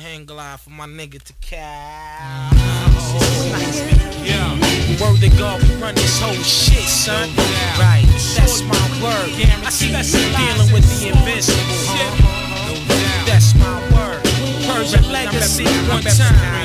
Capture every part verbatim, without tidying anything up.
Hang glide for my nigga to cow. Yeah. Word to God, we run this whole shit, son. Right, that's my word. I see you dealing with the invincible, huh? That's my word. Persian legacy, one time.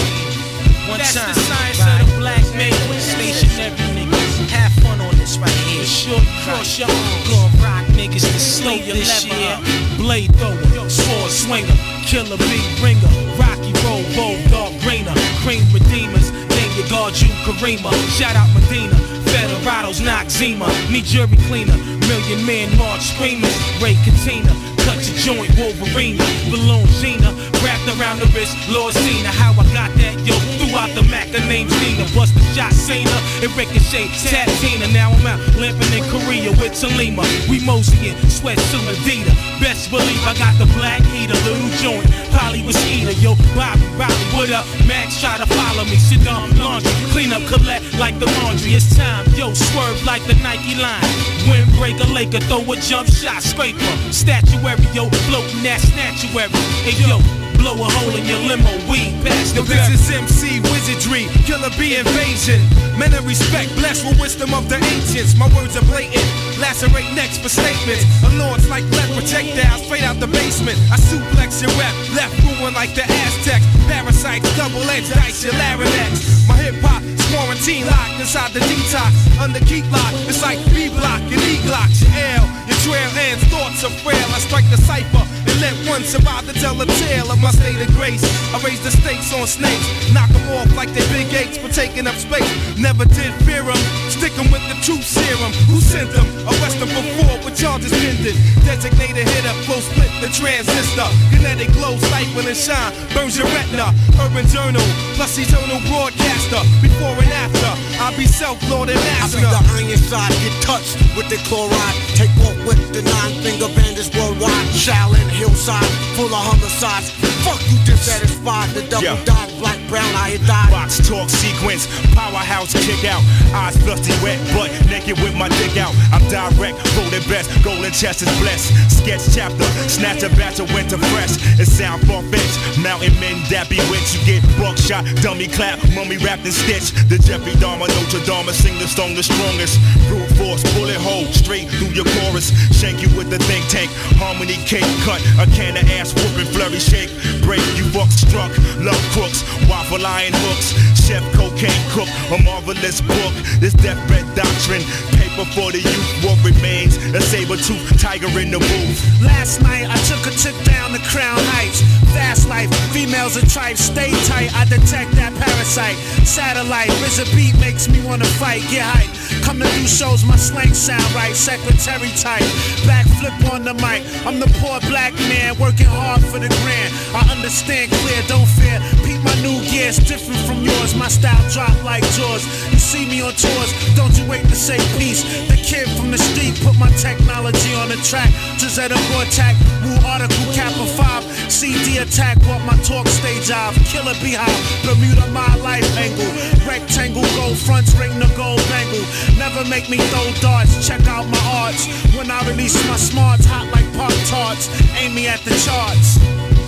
One that's time. The science right. Of the black male. Stationary niggas. Have fun on this right here. Sure, cross your arms. Gonna rock niggas to sleep this year. Blade thrower, sword swinger, killer bee ringer, Rocky roll, bold dog brainer, cream redeemers. Name your guard, you Karima. Shout out Medina, Federados, knock Zima. Need jury cleaner, million man march screamers. Ray Katina, cut your joint, Wolverine. Balloon Gina, wrapped around the wrist, Lord Cena. How I got that, yo, throughout the Mac, her name's Nina. Bust the shot, Cena, and Ricochet, Tatina. Now I'm out limping in Korea with Talima. We moseying, sweatsuit Adidas. Best believe I got the black heater, little joint, Polly was eater. Yo, Bobby, Bobby, what up? Max try to follow me, sit down, laundry, clean up, collect like the laundry. It's time, yo, swerve like the Nike line. Windbreaker, Laker, throw a jump shot, scraper, statuary, yo, floating that statuary. Hey, yo, blow a hole in your limo, weed past the this is M C wizardry, killer bee invasion. Men of respect, blessed with wisdom of the ancients. My words are blatant, lacerate necks for statements. A launch like lead projectiles straight out the basement. I suplex your rep, left ruin like the Aztecs. Parasites, double-edged dice, your larynx. My hip-hop is quarantine locked inside the detox. Under keep lock, it's like B-block and E-glocks. Your L, your trail ends, thoughts are frail. I strike the cipher and let one survive to tell the tale of my state of grace. I raise the stakes on snakes, knock them off like they big apes for taking up space. Never did fear them, stick them with the truth serum. Who sent them? Arrest them for fraud with charges pending. Designated hitter, flow split the transistor. Kinetic glow, stifle and shine, burns your retina. Urban journal, plus eternal broadcaster. Before and after, I'll be self-lord and master. I be the iron side, get touched with the chloride. Take off with the nine-finger bandits worldwide. Shaolin hillside, full of homicides. Fuck you dissatisfied, the double yeah. dot, black, brown, I had died. Box talk sequence, powerhouse kick out. Eyes flusty wet, butt naked with my dick out. I'm direct, voted best, golden chest is blessed. Sketch chapter, snatch a batch of winter fresh. It sound far-fetched, mountain men that bewitched. You get buckshot, dummy clap, mummy wrapped in stitch. The Jeffrey Dahmer, Notre Dame, sing the song the strongest. Brute force, bullet hole, straight through your chorus. Shank you with the think tank, harmony cake cut. A can of ass whooping, flurry shake. Break, you bucks struck, love crooks, waffle iron hooks, chef cocaine cook, a marvelous book. This deathbed doctrine, paper for the youth. What remains, a saber-tooth tiger in the booth. Last night I took a trip down to Crown Heights. Fast life, females are tripe, stay tight. I detect that parasite. Satellite, RZA beat makes me wanna fight. Get hype, come to do shows, my slang sound right. Secretary type, backflip on the mic. I'm the poor black man working hard for the grand. I understand clear, don't fear. Peep my new gears, different from yours. My style drop like Jaws. You see me on tours, don't you wait to say peace. The kid from the street put my technology on the track. Gisetta Vortac, Woo Article Kappa five. C D attack, bought my talk stage off. Killer Beehive, Bermuda my life angle. Rectangle, gold fronts, ring the gold bangle. Never make me throw darts, check out my arts. When I release my smarts, hot like Pop Tarts. Aim me at the charts.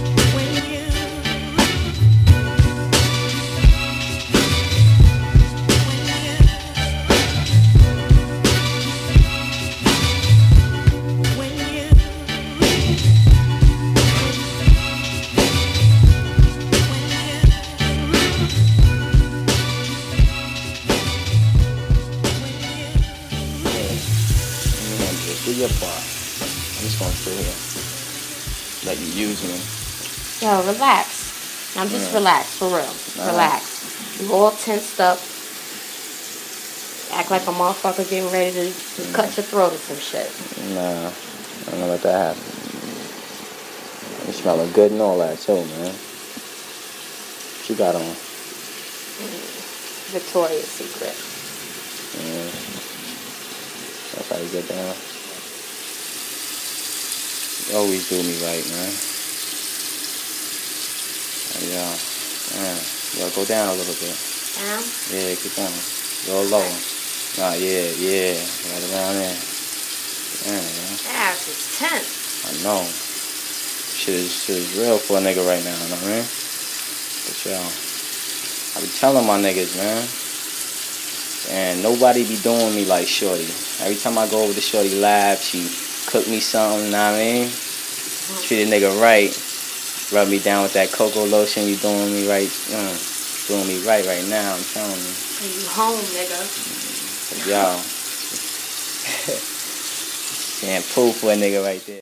Do your part. I'm just gonna sit here. Let you use me. Yo, relax. I'm just Yeah. relax, for real. Nah. Relax. You all tensed up. Act like a motherfucker getting ready to, to cut your throat or some shit. Nah, I don't know let that happen. You smelling good and all that too, man. What you got on? Victoria's Secret. Yeah. That's how you get down. You always do me right, man. Yeah, yeah. Yeah, go down a little bit. Down? Yeah, keep going. Go low. Nah, yeah, yeah. Right around there. Yeah, yeah. Ass is tense. I know. Shit is, shit is real for a nigga right now, you know what I mean? But yo, I be telling my niggas, man. And nobody be doing me like Shorty. Every time I go over to Shorty lab, she cook me something, you know what I mean? Treat a nigga right. Rub me down with that cocoa lotion. You doing me right. Mm, doing me right right now, I'm telling you. You home, nigga. Y'all. Damn proof for a nigga right there.